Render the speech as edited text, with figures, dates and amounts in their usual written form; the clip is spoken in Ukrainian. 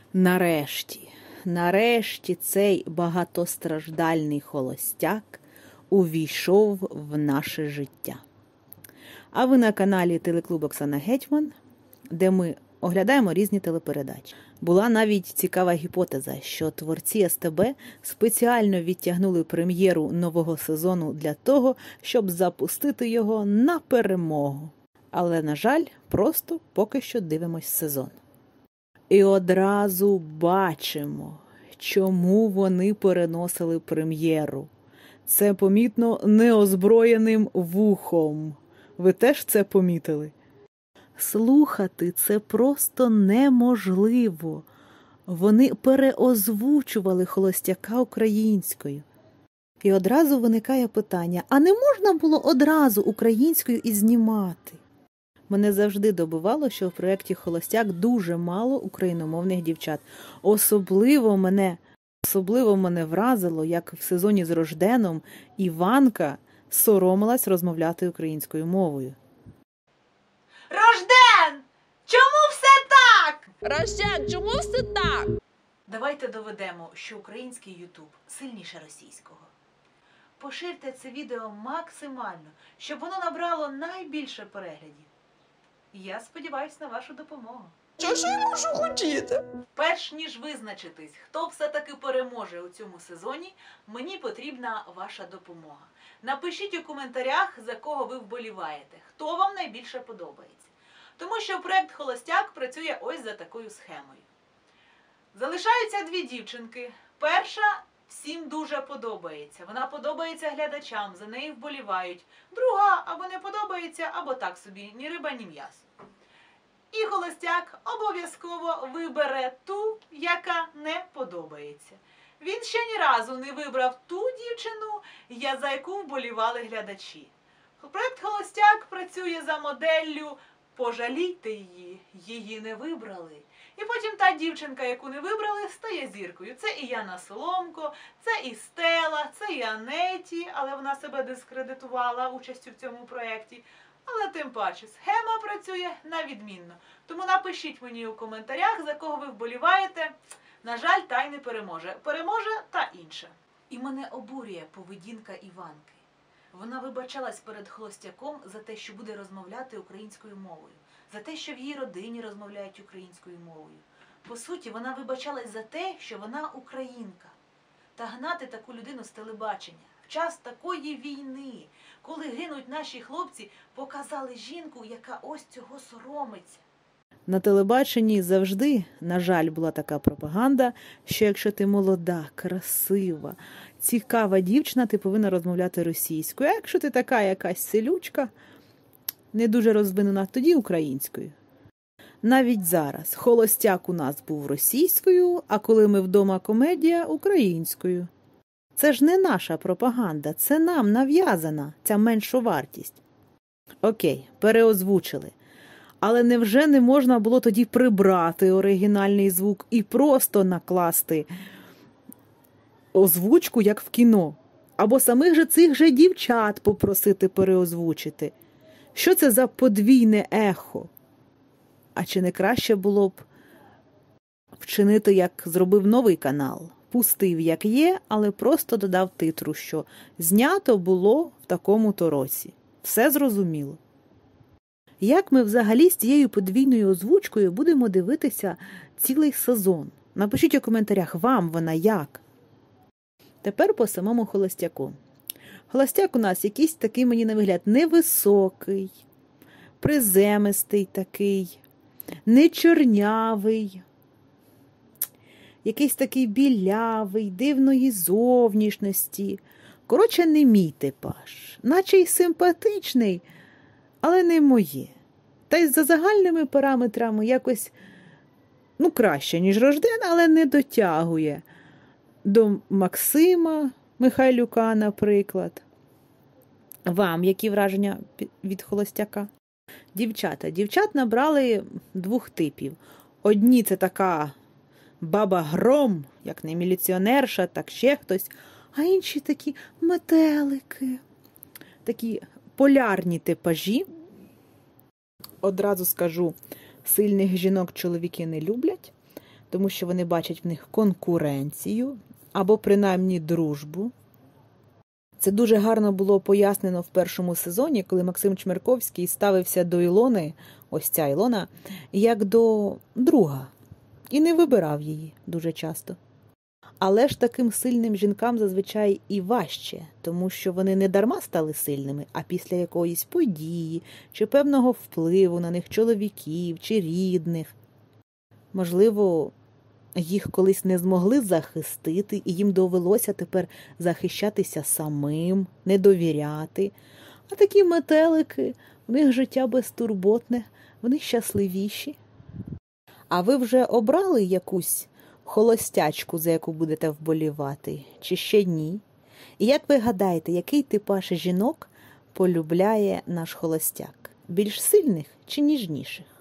Нарешті цей багатостраждальний холостяк увійшов в наше життя. А ви на каналі Телеклуб Оксана Гетьман, де ми оглядаємо різні телепередачі. Була навіть цікава гіпотеза, що творці СТБ спеціально відтягнули прем'єру нового сезону для того, щоб запустити його на перемогу. Але, на жаль, просто поки що дивимось сезон. І одразу бачимо, чому вони переносили прем'єру. Це помітно неозброєним вухом. Ви теж це помітили? Слухати це просто неможливо. Вони переозвучували холостяка українською. І одразу виникає питання, а не можна було одразу українською і знімати? Мене завжди добивало, що в проєкті «Холостяк» дуже мало україномовних дівчат. Особливо мене вразило, як в сезоні з Рожденом Іванка соромилась розмовляти українською мовою. Рожден! Чому все так? Рожден, чому все так? Давайте доведемо, що український ютуб сильніше російського. Поширте це відео максимально, щоб воно набрало найбільше переглядів. Я сподіваюся на вашу допомогу. Що ж я можу хотіти? Перш ніж визначитись, хто все-таки переможе у цьому сезоні, мені потрібна ваша допомога. Напишіть у коментарях, за кого ви вболіваєте, хто вам найбільше подобається. Тому що проєкт «Холостяк» працює ось за такою схемою. Залишаються дві дівчинки. Перша всім дуже подобається. Вона подобається глядачам, за неї вболівають. Друга або не подобається, або так собі, ні риба, ні м'ясо. І холостяк обов'язково вибере ту, яка не подобається. Він ще ні разу не вибрав ту дівчину, за яку вболівали глядачі. Проєкт «Холостяк» працює за моделлю «пожалійте її не вибрали». І потім та дівчинка, яку не вибрали, стає зіркою. Це і Яна Соломко, це і Стела, це і Анеті, але вона себе дискредитувала участю в цьому проєкті. Але тим паче, схема працює на відмінно. Тому напишіть мені у коментарях, за кого ви вболіваєте. На жаль, та й не переможе. Переможе та інша. І мене обурює поведінка Іванки. Вона вибачалась перед холостяком за те, що буде розмовляти українською мовою. За те, що в її родині розмовляють українською мовою. По суті, вона вибачалась за те, що вона українка. Та гнати таку людину з телебачення в час такої війни, коли гинуть наші хлопці, показали жінку, яка ось цього соромиться. На телебаченні завжди, на жаль, була така пропаганда, що якщо ти молода, красива, цікава дівчина, ти повинна розмовляти російською. А якщо ти така якась селючка, не дуже розвинена, тоді українською. Навіть зараз «Холостяк» у нас був російською, а коли ми вдома комедія – українською. Це ж не наша пропаганда, це нам нав'язана ця меншовартість. Окей, переозвучили. Але невже не можна було тоді прибрати оригінальний звук і просто накласти озвучку, як в кіно? Або самих же цих же дівчат попросити переозвучити? Що це за подвійне ехо? А чи не краще було б вчинити, як зробив Новий канал? Пустив, як є, але просто додав титру, що знято було в такому-то році. Все зрозуміло. Як ми взагалі з цією подвійною озвучкою будемо дивитися цілий сезон? Напишіть у коментарях, вам вона як? Тепер по самому холостяку. Холостяк у нас якийсь такий, мені на вигляд, невисокий, приземистий такий, не чорнявий, якийсь такий білявий, дивної зовнішності. Коротше, не мій типаж. Наче й симпатичний, але не моє. Та й за загальними параметрами якось, краще, ніж Рожден, але не дотягує до Максима Михайлюка, наприклад. Вам які враження від холостяка? Дівчат набрали двох типів. Одні – це така баба-гром, як не міліціонерша, так ще хтось, а інші такі метелики, такі полярні типажі. Одразу скажу, сильних жінок чоловіки не люблять, тому що вони бачать в них конкуренцію або принаймні дружбу. Це дуже гарно було пояснено в першому сезоні, коли Максим Чмерковський ставився до Ілони, ось ця Ілона, як до друга. І не вибирав її дуже часто. Але ж таким сильним жінкам зазвичай і важче, тому що вони не дарма стали сильними, а після якоїсь події чи певного впливу на них чоловіків чи рідних. Можливо, їх колись не змогли захистити, і їм довелося тепер захищатися самим, не довіряти. А такі метелики, в них життя безтурботне, вони щасливіші. А ви вже обрали якусь холостячку, за яку будете вболівати, чи ще ні? І як ви гадаєте, який типаж жінок полюбляє наш холостяк? Більш сильних чи ніжніших?